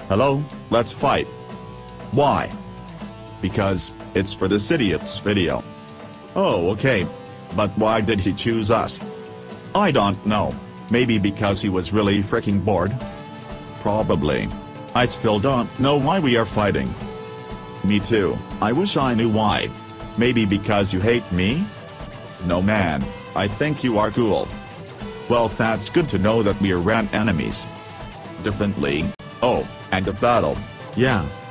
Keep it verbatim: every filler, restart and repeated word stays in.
Hello, let's fight. Why? Because, it's for the Idiots video. Oh okay. But why did he choose us? I don't know, maybe because he was really freaking bored? Probably. I still don't know why we are fighting. Me too, I wish I knew why. Maybe because you hate me? No man, I think you are cool. Well, that's good to know that we are ran enemies. Differently. Oh, and a battle. Yeah.